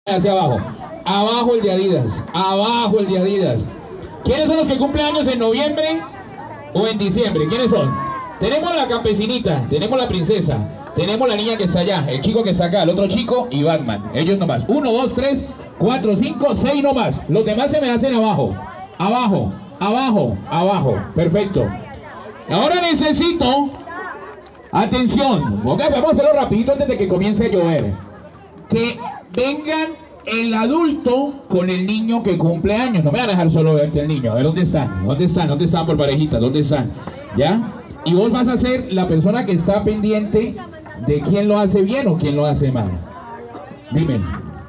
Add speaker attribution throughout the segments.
Speaker 1: Hacia abajo. Abajo el de Adidas. Abajo el de Adidas. ¿Quiénes son los que cumplen años en noviembre o en diciembre? ¿Quiénes son? Tenemos la campesinita, tenemos la princesa, tenemos la niña que está allá, el chico que está acá, el otro chico y Batman. Ellos nomás. 1, 2, 3, 4, 5, 6 nomás. Los demás se me hacen abajo. Abajo, abajo, abajo. Perfecto. Ahora necesito... Atención. Ok, vamos a hacerlo rapidito antes de que comience a llover. Que vengan el adulto con el niño que cumple años. No me van a dejar solo verte el niño. A ver, ¿dónde están? ¿Dónde están? ¿Dónde están por parejitas? ¿Dónde están? ¿Ya? Y vos vas a ser la persona que está pendiente de quién lo hace bien o quién lo hace mal. Dime.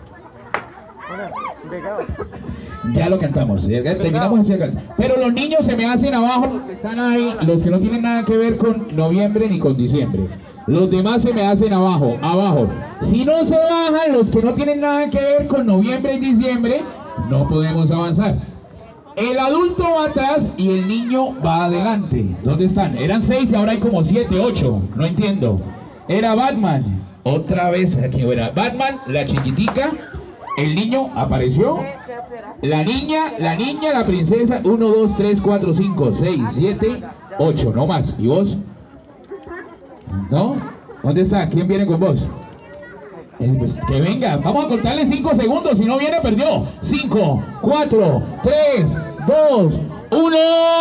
Speaker 1: Ya lo cantamos, ya terminamos así acá. Pero los niños se me hacen abajo, los que están ahí, los que no tienen nada que ver con noviembre ni con diciembre. Los demás se me hacen abajo, abajo. Si no se bajan los que no tienen nada que ver con noviembre y diciembre, no podemos avanzar. El adulto va atrás y el niño va adelante. ¿Dónde están? Eran 6 y ahora hay como 7, 8. No entiendo. Era Batman. Otra vez aquí era Batman, la chiquitica. El niño apareció. La niña, la princesa. 1, 2, 3, 4, 5, 6, 7, 8. No más. ¿Y vos? ¿No? ¿Dónde está? ¿Quién viene con vos? Pues que venga. Vamos a contarle 5 segundos. Si no viene, perdió. 5, 4, 3, 2, 1.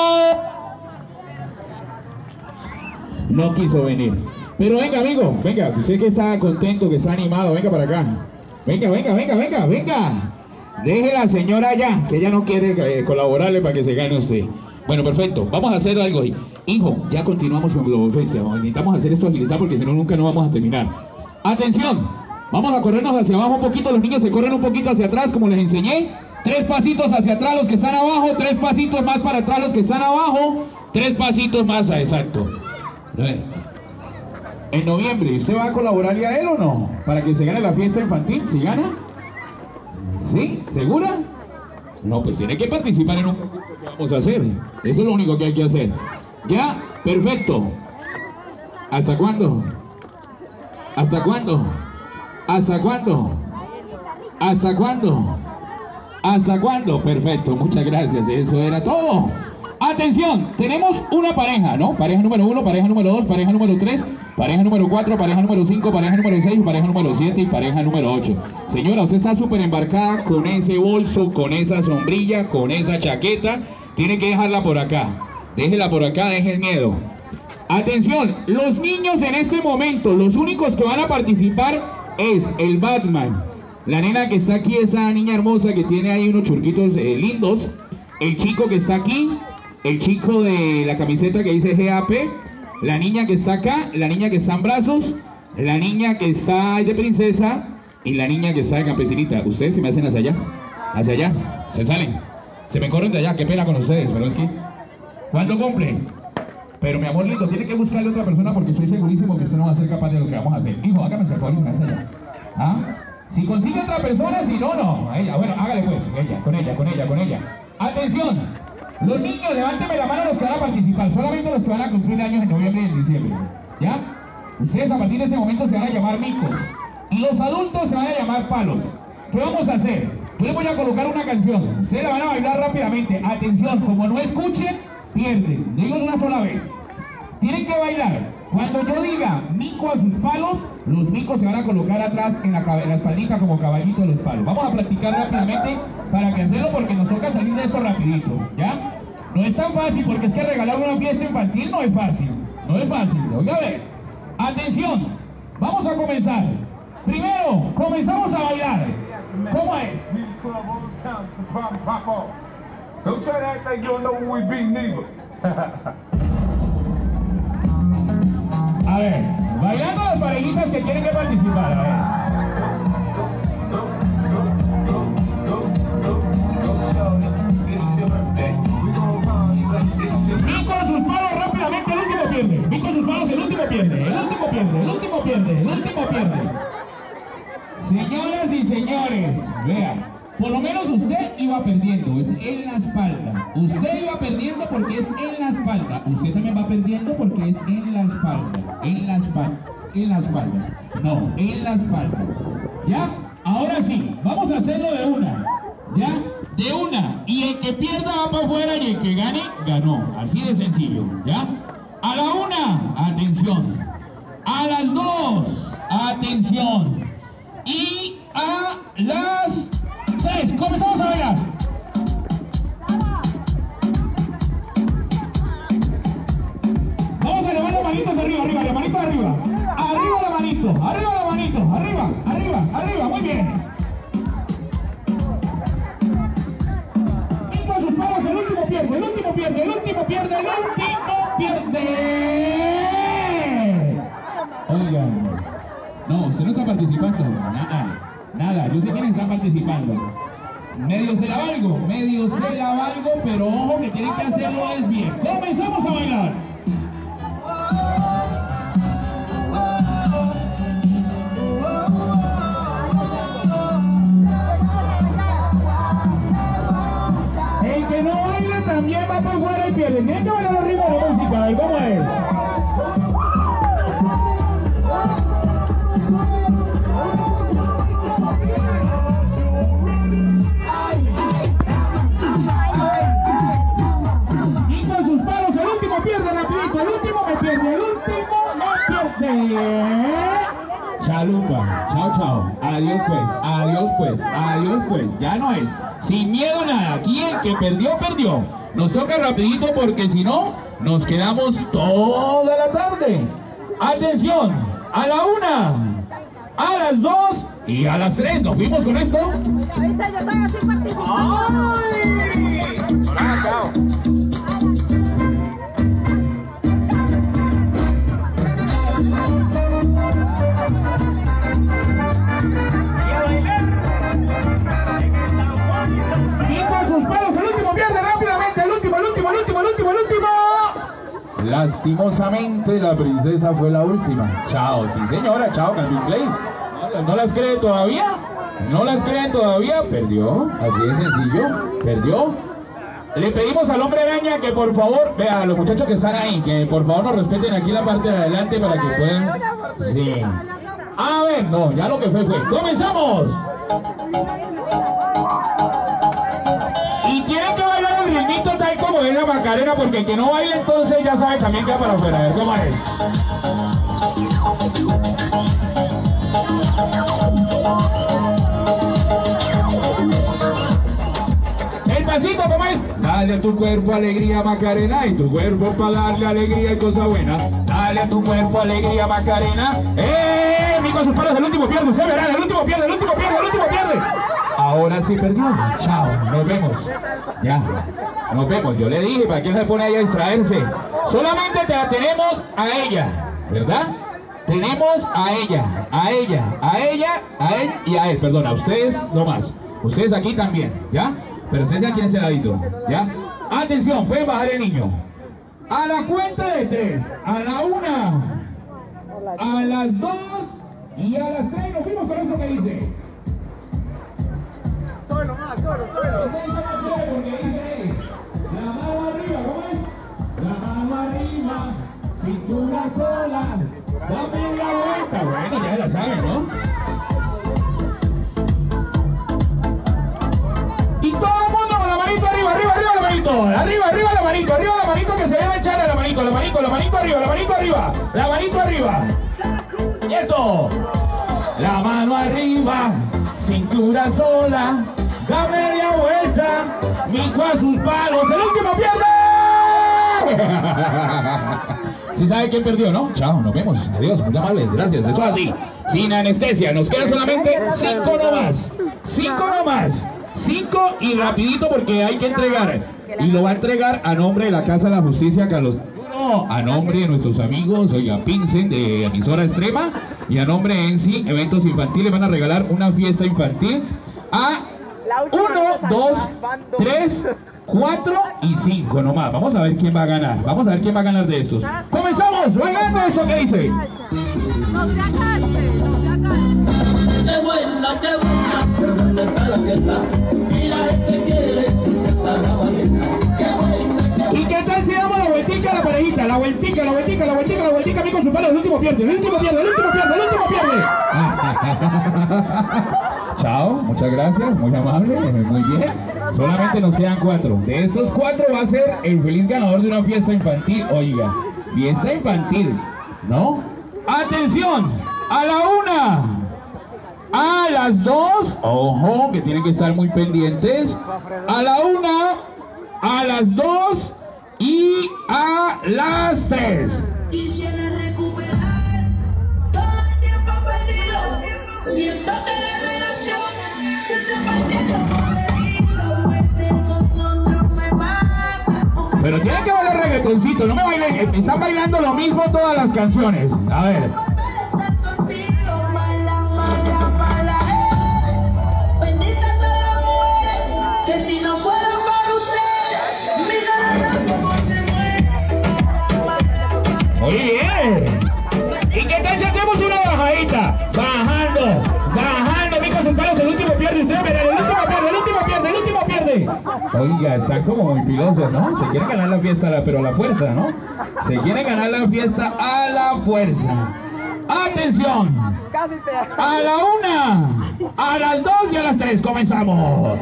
Speaker 1: No quiso venir. Pero venga, amigo. Venga. Usted que está contento, que está animado. Venga para acá. Venga, venga, venga, venga, venga. Deje la señora allá, que ella no quiere colaborarle para que se gane usted. Bueno, perfecto. Vamos a hacer algo ahí. Hijo, ya continuamos con Globofexia. Necesitamos hacer esto agilizar porque si no nunca no vamos a terminar. Atención. Vamos a corrernos hacia abajo un poquito. Los niños se corren un poquito hacia atrás, como les enseñé. 3 pasitos hacia atrás los que están abajo. 3 pasitos más para atrás los que están abajo. 3 pasitos más, exacto. En noviembre, ¿usted va a colaborarle a él o no? Para que se gane la fiesta infantil. ¿Se gana? ¿Sí? ¿Segura? No, pues tiene que participar en un concurso que vamos a hacer. Eso es lo único que hay que hacer. ¿Ya? Perfecto. ¿Hasta cuándo? ¿Hasta cuándo? ¿Hasta cuándo? ¿Hasta cuándo? ¿Hasta cuándo? Perfecto, muchas gracias. Eso era todo. Atención, tenemos una pareja, ¿no? Pareja número 1, pareja número 2, pareja número 3, pareja número 4, pareja número 5, pareja número 6, pareja número 7 y pareja número 8. Señora, usted está súper embarcada con ese bolso, con esa sombrilla, con esa chaqueta. Tiene que dejarla por acá. Déjela por acá, deje el miedo. Atención, los niños en este momento, los únicos que van a participar es el Batman, la nena que está aquí, esa niña hermosa que tiene ahí unos churquitos lindos, el chico que está aquí, el chico de la camiseta que dice GAP, la niña que está acá, la niña que está en brazos, la niña que está de princesa y la niña que está de campesinita. Ustedes se me hacen hacia allá, se salen, se me corren de allá, qué pena con ustedes, pero es que, ¿cuándo cumplen? Pero mi amor lindo, tiene que buscarle otra persona porque estoy segurísimo que usted no va a ser capaz de lo que vamos a hacer. Hijo, hágame el favor y me hace allá. ¿Ah? Si consigue otra persona, si no, no. Ella, bueno, hágale pues, con ella. Atención, los niños, levánteme la mano los que van a participar, solamente los que van a cumplir años en noviembre y en diciembre. ¿Ya? Ustedes a partir de ese momento se van a llamar micos. Y los adultos se van a llamar palos. ¿Qué vamos a hacer? Yo les voy a colocar una canción. Ustedes la van a bailar rápidamente. Atención, como no escuchen, pierden. Digo una sola vez. Tienen que bailar. Cuando yo diga mico a sus palos, los micos se van a colocar atrás en la espaldita como caballito de los palos. Vamos a practicar rápidamente para que hacerlo porque nos toca salir de esto rapidito. ¿Ya? No es tan fácil porque es que regalar una fiesta infantil no es fácil. No es fácil. Oiga, a ver. Atención. Vamos a comenzar. Primero, comenzamos a bailar. ¿Cómo es?
Speaker 2: Don't try to act like you don't know who we be, neither.
Speaker 1: A ver, bailando las parejitas que tienen que participar, a ver. Mico sus palos rápidamente, el último pierde. Mico sus palos, el último pierde. El último pierde, el último pierde, el último pierde. Señoras y señores, vean. Por lo menos usted iba perdiendo, es en la espalda. Usted iba perdiendo porque es en la espalda. Usted también va perdiendo porque es en la espalda. En la espalda. En la espalda. No, en la espalda. ¿Ya? Ahora sí, vamos a hacerlo de una. ¿Ya? De una. Y el que pierda va para afuera y el que gane, ganó. Así de sencillo. ¿Ya? A la una, atención. A las dos, atención. Y a las tres, comenzamos a bailar. Vamos a elevar las manitos arriba, arriba, la manito arriba. Arriba la manito, arriba la manito, arriba, arriba, arriba, muy bien. Y con sus manos el último pierde, el último pierde, el último pierde, el último pierde. Oigan, no, usted no está participando, nada, yo sé quiénes están participando. Medio se la valgo, pero ojo que tienen que hacerlo es bien. Comenzamos a bailar. El que no baile también va por fuera y pierde. Tienen que bailar al ritmo de la música, ¿y cómo es? Y con sus palos el último pierde rapidito, el último me pierde, el último me pierde. Chalupa, chao, adiós pues, ya no es. Sin miedo nada, aquí el que perdió, perdió. Nos toca rapidito porque si no, nos quedamos toda la tarde. Atención, a la una, a las dos y a las tres. ¿Nos fuimos con esto?
Speaker 3: Ahorita yo estoy así participando.
Speaker 2: Hola, chao.
Speaker 1: Lastimosamente la princesa fue la última. Chao, sí señora, chao Calvin Klein. ¿No las creen todavía? ¿No las creen todavía? Perdió, así de sencillo, perdió. Le pedimos al hombre araña que por favor, vea a los muchachos que están ahí, que por favor nos respeten aquí la parte de adelante para que puedan... Sí. A ver, no, ya lo que fue. ¡Comenzamos! Y tienen que bailar el ritmito tal como es la Macarena, porque el que no baile entonces ya sabe también que va para afuera. A ver cómo es. El pasito, ¿cómo es? Dale a tu cuerpo alegría Macarena, y tu cuerpo para darle alegría y cosa buena. Dale a tu cuerpo alegría Macarena. Con sus palos, el último pierde, usted verá, el último pierde, el último pierde, el último pierde. Ahora sí perdió. Chao, nos vemos. Ya, nos vemos. Yo le dije, ¿para qué se pone ahí a distraerse? Solamente te la tenemos a ella, ¿verdad? Tenemos a ella, a ella, a ella, a él y a él. Perdón, a ustedes no más. Ustedes aquí también, ¿ya? Pero ustedes aquí en ese ladito, ¿ya? Atención, pueden bajar el niño. A la cuenta de tres, a la una, a las dos y a las tres. Nos fuimos con eso que dice.
Speaker 2: Solo más, solo.
Speaker 1: Porque dice, la mano arriba, ¿cómo es? La mano arriba, cintura sola, dame la vuelta. Bueno, ya la saben, ¿no? Y todo el mundo con la manito arriba, arriba la manito, arriba la manito que se debe echar a la manito arriba, la manito arriba. Y eso, la mano arriba, cintura sola, da media vuelta, mijo a sus palos, el último pierde. ¿Sí sabe quién perdió, no? Chao, nos vemos, adiós, muy amables, gracias, eso así, sin anestesia, nos quedan solamente 5 nomás, 5 y rapidito porque hay que entregar, y lo va a entregar a nombre de la Casa de la Justicia, Carlos. A nombre de nuestros amigos, oiga, Pincen de Emisora Extrema, y a nombre de ENSI Eventos Infantiles van a regalar una fiesta infantil a 1, 2, 3, 4 y 5 nomás. Vamos a ver quién va a ganar. Vamos a ver quién va a ganar de estos. ¡Comenzamos! ¡Bailando eso que dice!
Speaker 3: ¡Nos ganaste!
Speaker 4: ¡Qué buena! Pero ¿dónde está la fiesta? Y la gente quiere estar la valeta. ¡Qué buena!
Speaker 1: ¿Y qué tal si damos la vueltica a la parejita? La vueltica, a mí con su palo, el último pierde. Chao, muchas gracias, muy amable, muy bien. Solamente nos quedan 4. De esos 4 va a ser el feliz ganador de una fiesta infantil. Oiga, fiesta infantil, ¿no? ¡Atención! A la 1, a las 2, ojo, que tienen que estar muy pendientes. A la 1, a las 2 y a las 3.
Speaker 4: Quisiera recuperar todo el tiempo perdido. Siéntate de relación, siempre partiendo por herido. Con otro me mata.
Speaker 1: Pero tienen que bailar reggaetoncito, no me bailen, están bailando lo mismo todas las canciones. A ver.
Speaker 4: Contigo, mala, mala, mala. Bendita todas las mujeres que si no fueran para usted, mira cómo se muere.
Speaker 1: Muy bien. ¿Y qué tal si hacemos una bajadita? Bajando, bajando, mico sus palos, el último pierde. Usted verá, el último pierde, el último pierde, el último pierde. Oiga, están como muy pilosos, ¿no? Se quieren ganar la fiesta, pero a la fuerza, ¿no? Se quieren ganar la fiesta a la fuerza. ¡Atención! A la 1, a las 2 y a las 3 comenzamos.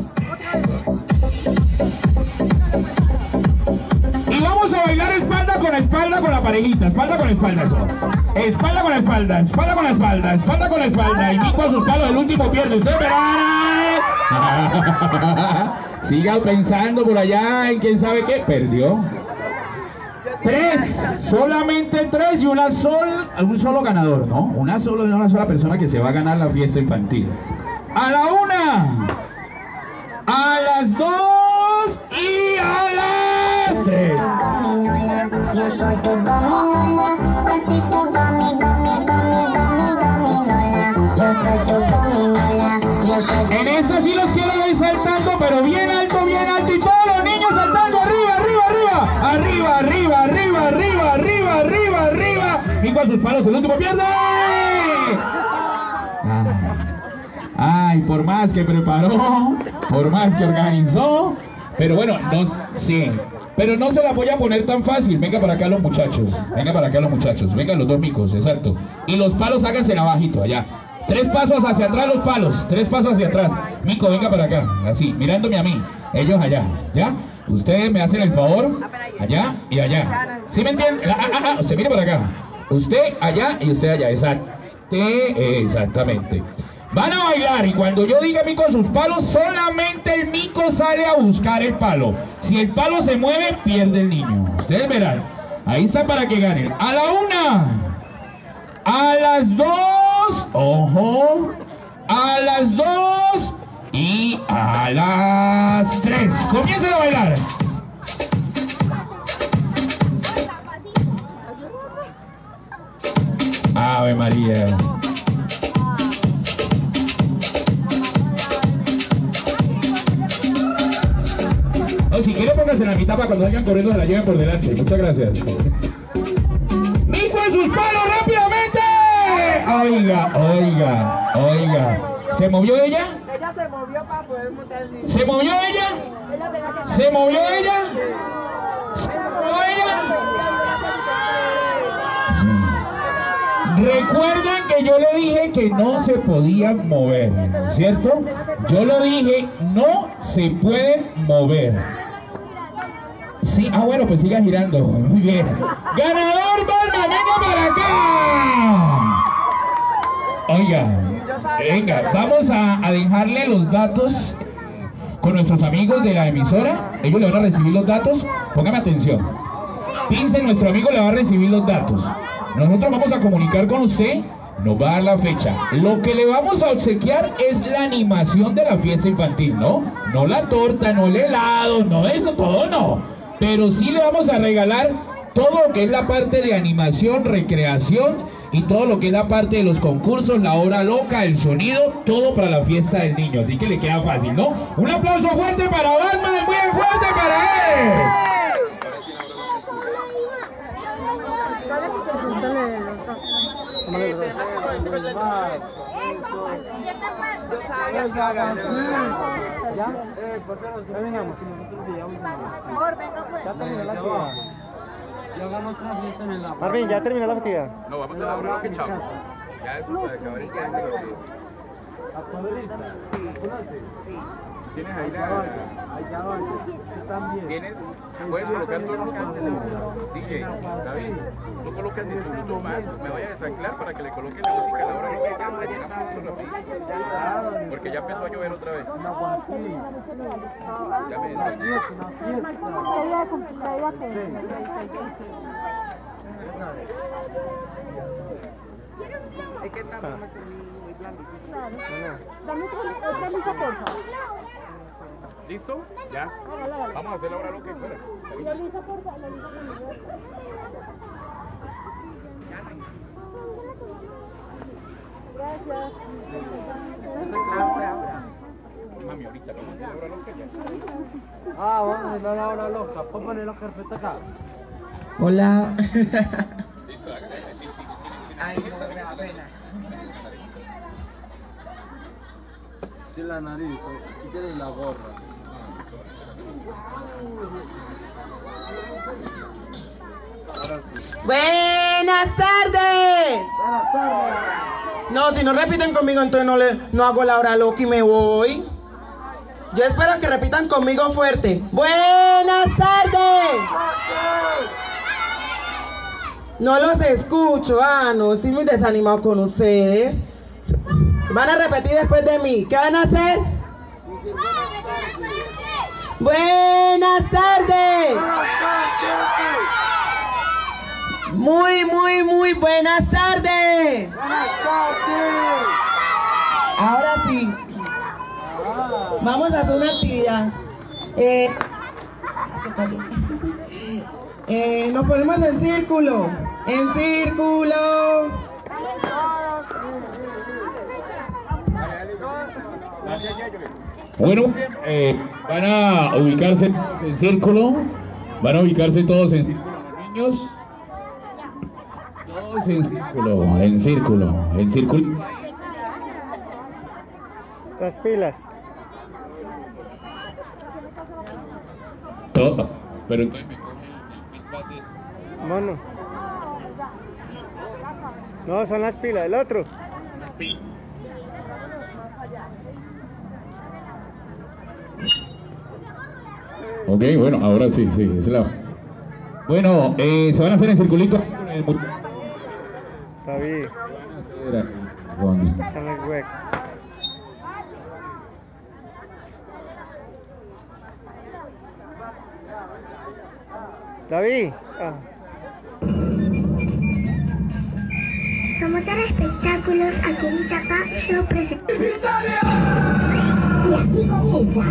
Speaker 1: Y vamos a bailar espalda con la parejita, espalda con espalda eso. Espalda con espalda, espalda con espalda, espalda con espalda. Y Nico a sus palos, el último pierde. Usted verá. Siga pensando por allá en quién sabe qué. Perdió. 3, solamente 3 y un solo ganador, ¿no? Una sola persona que se va a ganar la fiesta infantil. A la 1, a las 2 y a las 3.
Speaker 5: Yo soy tu gominola, pasito gomi, gomi, gomi, gomi, gominola. Yo soy tu gominola, yo soy.
Speaker 1: En esta sí los quiero ver saltando, pero bien alto y todos los niños saltando arriba, arriba, arriba, arriba, arriba, arriba, arriba, arriba, arriba, arriba. Y con sus palos el último pierde. Ay, por más que preparó, por más que organizó, pero bueno, no, sí. Pero no se la voy a poner tan fácil. Venga para acá los muchachos. Venga para acá los muchachos. Vengan los 2 micos, exacto. Y los palos háganse abajito, allá. 3 pasos hacia atrás los palos. 3 pasos hacia atrás. Mico, venga para acá. Así, mirándome a mí. Ellos allá. ¿Ya? Ustedes me hacen el favor. Allá y allá. ¿Sí me entienden? Usted mire para acá. Usted allá y usted allá. Exacto. Exactamente. Van a bailar y cuando yo diga mico sus palos, solamente el mico sale a buscar el palo. Si el palo se mueve, pierde el niño. Ustedes verán. Ahí está para que ganen. A la 1, a las 2, ojo, a las 2 y a las 3. Comiencen a bailar. Ave María. No, si quiere pónganse en la mitad para cuando vayan corriendo se la lleven por delante. Muchas gracias. ¡Mico en sus palos rápidamente! Oiga, oiga, oiga. ¿Se movió ella?
Speaker 3: Ella se movió para poder montar el niño.
Speaker 1: ¿Se movió ella? ¿Se movió ella? ¿Se movió ella? Recuerden que yo le dije que no se podían mover, ¿cierto? Yo lo dije, no se pueden mover. Sí, bueno, pues siga girando. Muy bien. ¡Ganador, Palma! ¡Venga para acá! Oiga, venga, vamos a dejarle los datos con nuestros amigos de la emisora. Ellos le van a recibir los datos. Póngame atención. Piensen, nuestro amigo le va a recibir los datos. Nosotros vamos a comunicar con usted. Nos va a dar la fecha. Lo que le vamos a obsequiar es la animación de la fiesta infantil, ¿no? No la torta, no el helado, no eso, todo no. Pero sí le vamos a regalar todo lo que es la parte de animación, recreación y todo lo que es la parte de los concursos, la hora loca, el sonido, todo para la fiesta del niño. Así que le queda fácil, ¿no? Un aplauso fuerte para Batman, muy fuerte para él.
Speaker 6: Marvin, ¿ya terminó la partida?
Speaker 7: No, vamos a elaborar lo que echamos. Ya eso puede acabar el día.
Speaker 1: ¿Tienes ahí la...? ¿Tienes? ¿Puedes colocar tu DJ, David? Tú colocas 10 minutos más, me vaya a desanclar para que le coloque la música a la hora que porque ya empezó a llover otra vez. Ya me desanclé.
Speaker 3: Es que estamos muy blanditos.
Speaker 6: Dame otra lista, por favor.
Speaker 1: ¿Listo? Ya. Vamos a hacer ahora lo que fuera.
Speaker 6: La lista, por favor. Gracias.
Speaker 1: Mami, ahorita vamos a hacer ahora lo que ya.
Speaker 3: Ah, vamos a hacer la hora loca. ¿Puedo poner la carpeta acá?
Speaker 7: Hola.
Speaker 1: Listo, hágale. Sí.
Speaker 3: Ay, no, me da pena. Sí, la nariz, aquí tienes la gorra.
Speaker 7: Buenas tardes.
Speaker 3: Buenas tardes.
Speaker 7: No, si no repiten conmigo, entonces no hago la hora loca y me voy. Yo espero que repitan conmigo fuerte. Buenas tardes. No los escucho, no, estoy muy desanimado con ustedes. Van a repetir después de mí. ¿Qué van a hacer? Buenas tardes. Muy buenas tardes. Ahora sí. Vamos a hacer una actividad. Nos ponemos en círculo. En círculo.
Speaker 1: Bueno, van a ubicarse en círculo. Van a ubicarse todos en círculo, niños. Todos en círculo.
Speaker 3: Las pilas.
Speaker 1: Todo. Pero entonces me coge el bate.
Speaker 3: Mono. No, son las pilas, el otro.
Speaker 1: Ok, bueno, ahora sí, es la... Bueno, se van a hacer en circulito.
Speaker 3: David, está en el hueco. David.
Speaker 6: Promotor espectáculos, Aquilita Pop Show presenta.
Speaker 5: Y aquí comienza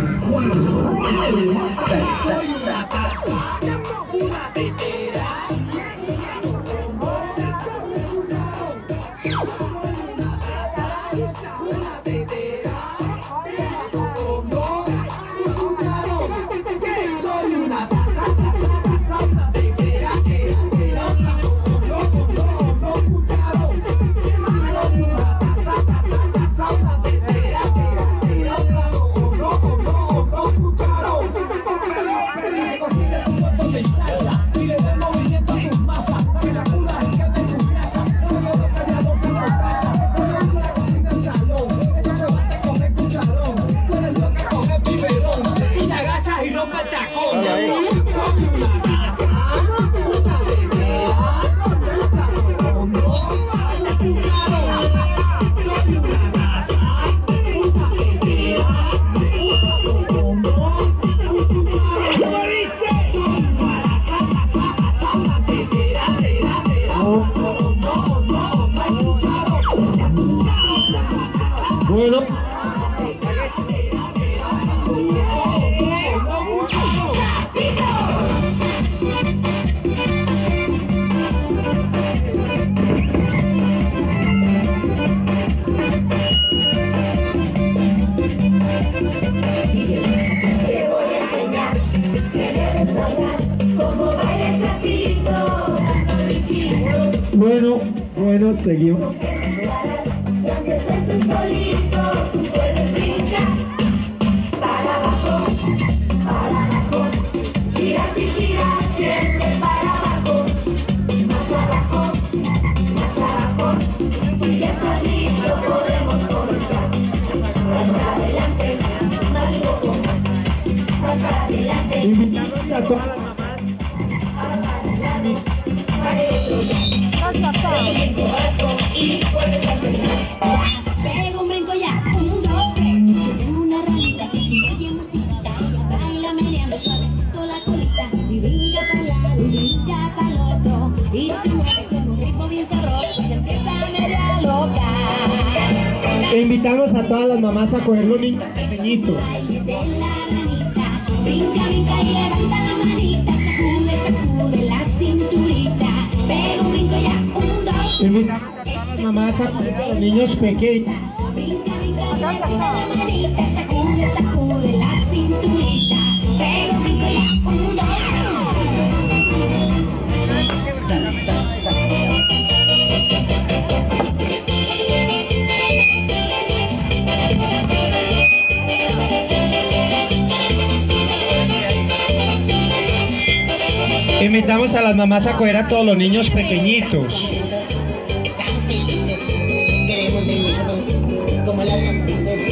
Speaker 1: Bueno.
Speaker 3: Bueno, seguimos.
Speaker 4: Giras y giras siempre para abajo, más abajo, más abajo. Si ya estás listo podemos comenzar.
Speaker 7: Invitamos a todas las mamás.
Speaker 8: Pega un brinco ya, 1, 2, 3. Tengo una ranita que si oye musiquita, ella baila meneando suavecito la colita y brinca para lado y brinca para el otro y se mueve con un ritmo bien sabroso, se empieza media loca.
Speaker 7: Invitamos a todas las mamás a coger los niños pequeñitos.
Speaker 8: Baile de la ranita, brinca, brinca y levanta la manita, sacude, sacude la cinturita. Pega un brinco ya, 1, 2,
Speaker 7: Invitamos a todas las mamás a coger a los niños pequeños.
Speaker 8: brinca, brinca y levanta la manita, sacude, sacude la cinturita. Pega un brinco ya, 1, 2.
Speaker 7: Invitamos a las mamás a coger a todos los niños pequeñitos.
Speaker 9: Estamos felices, queremos tenerlos como las lombrices.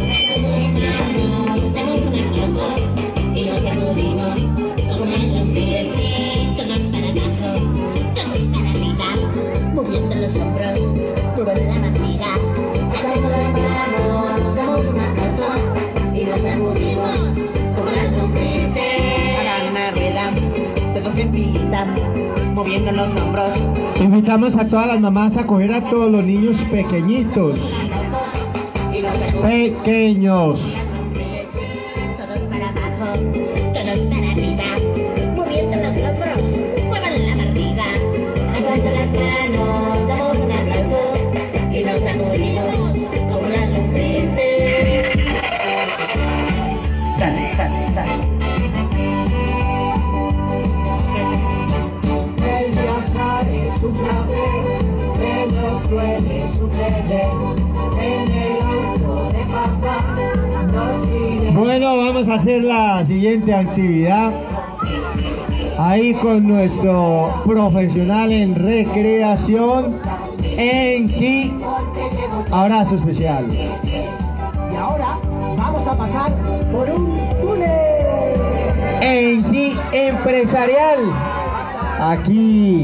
Speaker 9: Damos un aplauso y nos sacudimos como las lombrices. Todos para abajo, todos para arriba, moviendo los hombros, con la barriga. Dando las manos, damos un aplauso y nos sacudimos como las lombrices. Hagan una rueda, todos en pilita, moviendo los hombros.
Speaker 7: Invitamos a todas las mamás a coger a todos los niños pequeñitos. Pequeños.
Speaker 9: Todos para abajo, todos para arriba, moviendo los hombros, muevan la barriga, aguanto las manos, damos un aplauso y nos sacudimos como las lombrices. Dale, dale, dale.
Speaker 4: El viajar es un placer, menos duele suceder. En el auto de papá nos iremos.
Speaker 7: Bueno, vamos a hacer la siguiente actividad. Ahí con nuestro profesional en recreación. En sí, abrazo especial.
Speaker 4: Y ahora vamos a pasar por un túnel.
Speaker 7: En sí, empresarial. Aquí.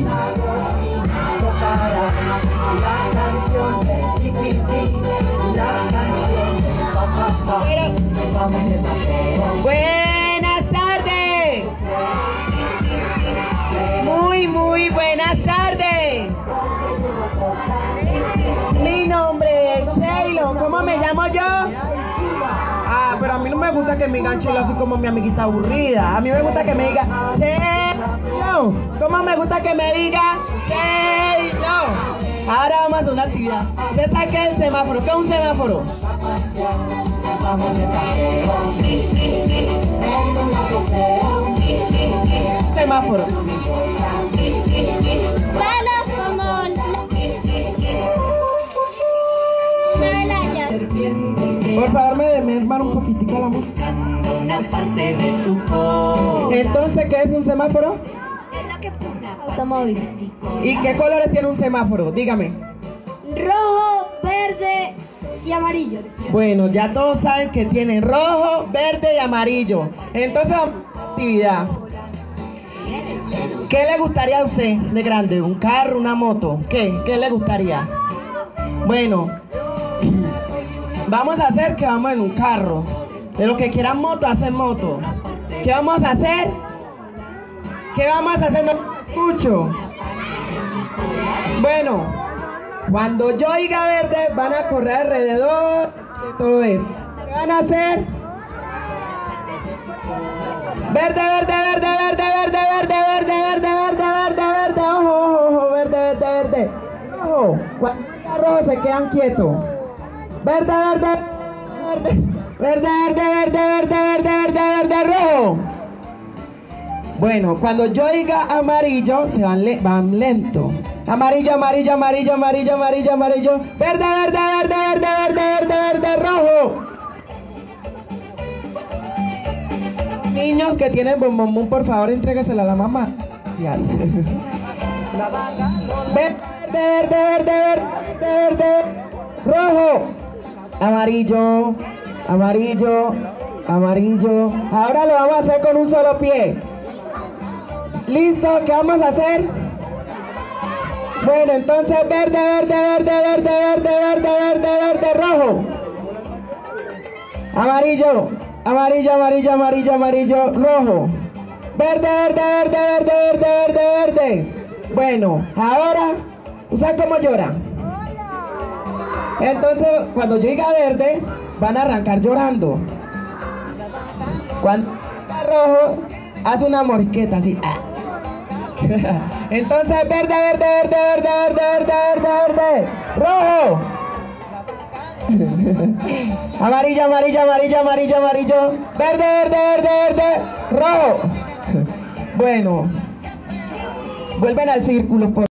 Speaker 10: Buenas tardes. Muy buenas tardes. Mi nombre es Sheilo. ¿Cómo me llamo yo? Ah, pero a mí no me gusta que me digan Sheilo así como mi amiguita aburrida. A mí me gusta que me diga Sheilo. ¿Cómo me gusta que me diga Sheilo? Ahora vamos a hacer una actividad. ¿Usted sabe qué es el semáforo? ¿Qué es un semáforo? Semáforo.
Speaker 8: Bueno, como suena ya.
Speaker 10: Por favor, me merman un poquitico la música. Entonces, ¿qué es un semáforo?
Speaker 8: Automóvil.
Speaker 10: ¿Y qué colores tiene un semáforo? Dígame.
Speaker 8: Rojo, verde y amarillo.
Speaker 10: Bueno, ya todos saben que tienen rojo, verde y amarillo. Entonces, vamos a la actividad. ¿Qué le gustaría a usted de grande? ¿Un carro, una moto? ¿Qué le gustaría? Bueno, vamos a hacer que vamos en un carro. De los que quieran moto, hacen moto. ¿Qué vamos a hacer? ¿Qué vamos a hacer? No escucho. Bueno, cuando yo diga verde, van a correr alrededor de todo esto. ¿Qué van a hacer? Verde, verde, verde, verde, verde, verde, verde, verde, verde, verde, verde, ojo, ojo, ojo, verde, verde, verde. Ojo, cuando diga rojo se quedan quietos. Verde, verde, verde, verde, verde, verde, verde, verde, verde, verde, rojo. Bueno, cuando yo diga amarillo, se van lento. Amarillo, amarillo, amarillo, amarillo, amarillo, amarillo. Verde, verde, verde, verde, verde, verde, verde, rojo. Niños que tienen bombón, por favor, entréguesela a la mamá. Gracias. Verde, verde, verde, verde, verde, rojo. Amarillo, amarillo, amarillo. Ahora lo vamos a hacer con un solo pie. ¿Listo? ¿Qué vamos a hacer? Bueno, entonces verde, verde, verde, verde, verde, verde, verde, verde, rojo. Amarillo, amarillo, amarillo, amarillo, amarillo, rojo. Verde, verde, verde, verde, verde, verde, verde. Bueno, ahora, ¿ustedes cómo lloran? Entonces, cuando yo diga verde, van a arrancar llorando. Cuando diga rojo, hace una morisqueta así. Entonces, verde, verde, verde, verde, verde, verde, verde, verde. Rojo. Amarillo, amarillo, amarillo, amarillo, amarillo. Verde, verde, verde, verde. Rojo. Bueno, vuelven al círculo.